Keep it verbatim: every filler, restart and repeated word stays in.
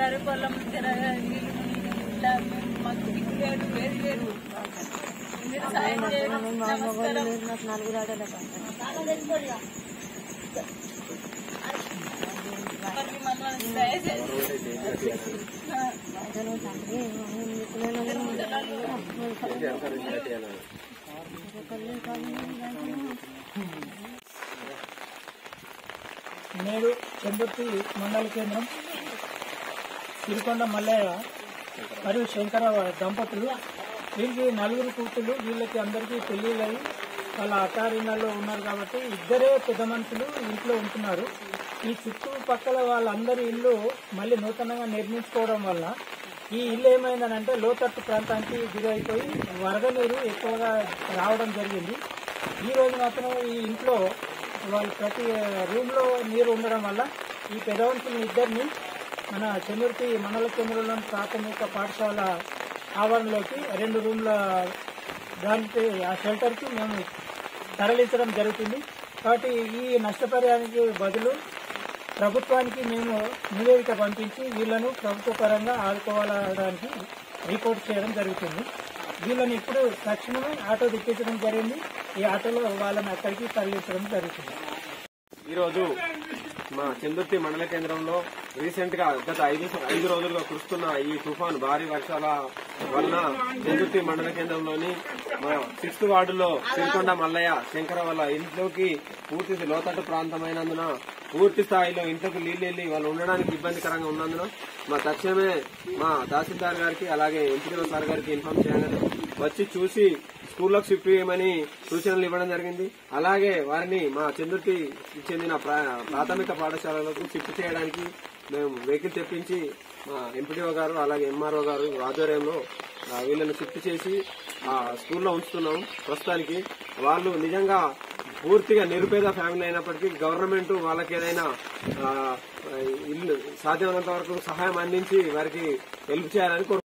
గరీబ్ వాళ్ళం ఇట్లా మాకు దిక్కు లేదు వేరు లేదు మీరు సాయం చేయడం నమస్కారం. నేడు చెందుర్తి మండల కేంద్రం సిరికొండ మల్లయ్య మరియు శంకర దంపతులు, వీళ్ళకి నలుగురు కూతుళ్ళు, వీళ్ళకి అందరికీ పెళ్లిళ్ళయి వాళ్ళ అత్తారిళ్ళలో ఉన్నారు కాబట్టి ఇద్దరే పెద్ద మనుషులు ఇంట్లో ఉంటున్నారు. ఈ చుట్టుపక్కల వాళ్ళందరి ఇల్లు మళ్ళీ నూతనంగా నిర్మించుకోవడం వల్ల ఈ ఇల్లు ఏమైందనంటే లోతట్టు ప్రాంతానికి గురైపోయి వరద నీరు ఎక్కువగా రావడం జరిగింది. ఈ రోజు మాత్రం ఈ ఇంట్లో వాళ్ళు ప్రతి రూమ్లో నీరు ఉండడం వల్ల ఈ పెదవంతుల ఇద్దరిని మన చెన్నూర్తి మండల కేంద్రంలోని ప్రాథమిక పాఠశాల ఆవరణలోకి రెండు రూమ్ల దానికి ఆ షెల్టర్కి మేము తరలించడం జరుగుతుంది. కాబట్టి ఈ నష్టపరిహారానికి బదులు ప్రభుత్వానికి మేము నివేదిక పంపించి వీళ్లను ప్రభుత్వ పరంగా ఆదుకోవాలడానికి రిపోర్ట్ చేయడం జరుగుతుంది. వీళ్ళని ఇప్పుడు తక్షణమే ఆటో తెప్పించడం జరిగింది. ఈ ఆటోలో వాళ్ళని అక్కడికి తరలించడం జరుగుతుంది. ఈరోజు మా చెందుర్తి మండల కేంద్రంలో రీసెంట్ గా గత ఐదు ఐదు రోజులుగా కురుస్తున్న ఈ తుఫాన్ భారీ వర్షాల వలన చెందుర్తి మండల కేంద్రంలోని మా సిక్స్త్ వార్డులో సిరికొండ మల్లయ్య శంకర వాళ్ళ ఇంట్లోకి పూర్తి లోతట్టు ప్రాంతమైనందున పూర్తి స్థాయిలో ఇంట్లోకి నీళ్లు వెళ్లి వాళ్ళు ఉండడానికి ఇబ్బందికరంగా ఉన్నందున మా తక్షణమే మా తహసీల్దార్ గారికి అలాగే ఎంపీడీఓ సార్ గారికి ఇన్ఫార్మ్ చేయగానే వచ్చి చూసి స్కూల్లోకి షిఫ్ట్ చేయమని సూచనలు ఇవ్వడం జరిగింది. అలాగే వారిని మా చెందుర్తి చెందిన ప్రాథమిక పాఠశాలలకు షిఫ్ట్ చేయడానికి మేము వెహికల్ తెప్పించి మా ఎంపీడీఓ గారు అలాగే ఎంఆర్ఓ గారు ఆధ్వర్యంలో వీళ్ళని షిఫ్ట్ చేసి ఆ స్కూల్లో ఉంచుతున్నాం. ప్రస్తుతానికి వాళ్ళు నిజంగా పూర్తిగా నిరుపేద ఫ్యామిలీ అయినప్పటికీ గవర్నమెంట్ వాళ్ళకి ఏదైనా ఇల్లు సాధ్యమైనంత వరకు సహాయం అందించి వారికి హెల్ప్ చేయాలని కోరుకుంటున్నాం.